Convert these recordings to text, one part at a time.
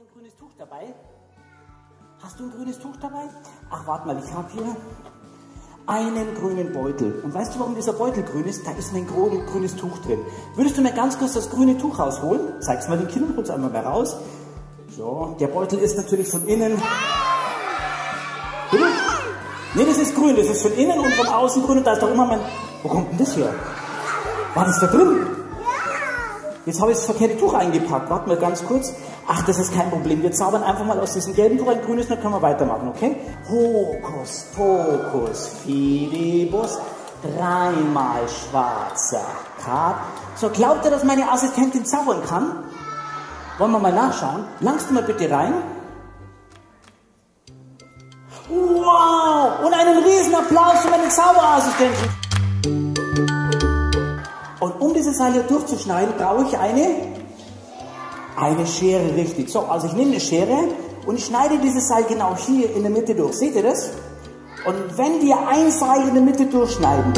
ein grünes Tuch dabei? Hast du ein grünes Tuch dabei? Ach, warte mal, ich habe hier einen grünen Beutel. Und weißt du, warum dieser Beutel grün ist? Da ist ein grünes Tuch drin. Würdest du mir ganz kurz das grüne Tuch rausholen? Zeig's mal den Kindern kurz einmal mal raus. So, der Beutel ist natürlich von innen. Bitte? Nee, das ist grün. Das ist von innen und von außen grün. Und da ist doch immer mein... Wo kommt denn das her? War das da drin? Jetzt habe ich das verkehrte Tuch eingepackt. Warte mal ganz kurz. Ach, das ist kein Problem. Wir zaubern einfach mal aus diesem gelben Tuch ein grünes, dann können wir weitermachen, okay? Hokus pokus fidibus, dreimal schwarzer Kater. So, glaubt ihr, dass meine Assistentin zaubern kann? Wollen wir mal nachschauen? Langst du mal bitte rein? Wow! Und einen riesen Applaus für meine Zauberassistentin. Und um diese Seil hier durchzuschneiden, brauche ich eine Schere, richtig. So, also ich nehme eine Schere und ich schneide dieses Seil genau hier in der Mitte durch. Seht ihr das? Und wenn wir ein Seil in der Mitte durchschneiden,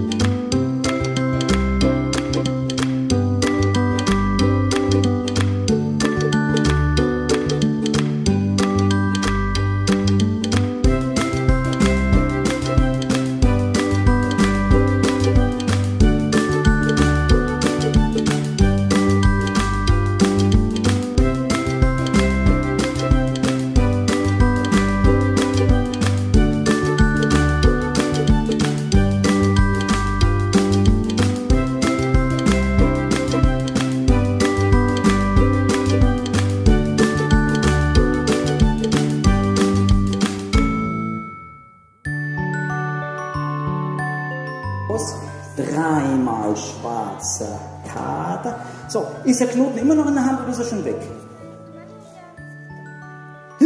dreimal schwarzer Kater. So, ist der Knoten immer noch in der Hand oder ist er schon weg? Ja?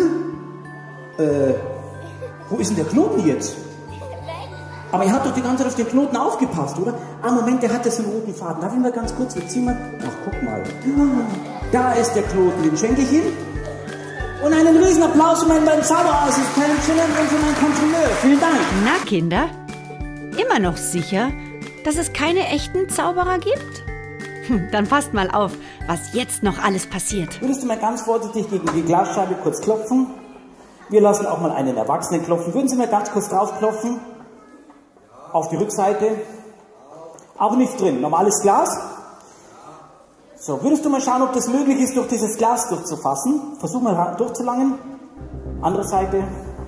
Wo ist denn der Knoten jetzt? Aber ihr habt doch die ganze Zeit auf den Knoten aufgepasst, oder? Ah, Moment, der hat jetzt einen roten Faden. Darf ich mal ganz kurz, jetzt ziehen wir... Ach, guck mal. Da ist der Knoten, den schenke ich ihm. Und einen riesen Applaus für meinen beiden Zauberassistentinnen und für meinen Kontrolleur. Vielen Dank. Na, Kinder, immer noch sicher, dass es keine echten Zauberer gibt? Dann passt mal auf, was jetzt noch alles passiert. Würdest du mal ganz vorsichtig gegen die Glasscheibe kurz klopfen? Wir lassen auch mal einen Erwachsenen klopfen. Würden Sie mal ganz kurz drauf klopfen? Auf die Rückseite. Auch nicht drin. Normales Glas. So, würdest du mal schauen, ob das möglich ist, durch dieses Glas durchzufassen? Versuch mal durchzulangen. Andere Seite.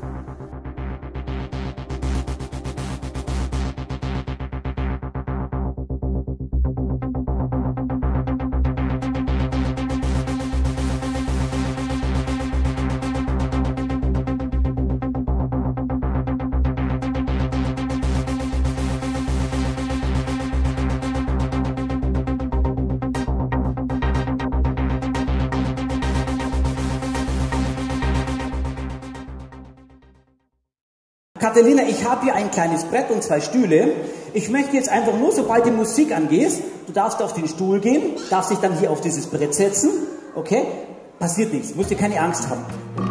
Katharina, ich habe hier ein kleines Brett und 2 Stühle. Ich möchte jetzt einfach nur, sobald die Musik angeht, du darfst auf den Stuhl gehen, darfst dich dann hier auf dieses Brett setzen, okay? Passiert nichts, musst dir keine Angst haben.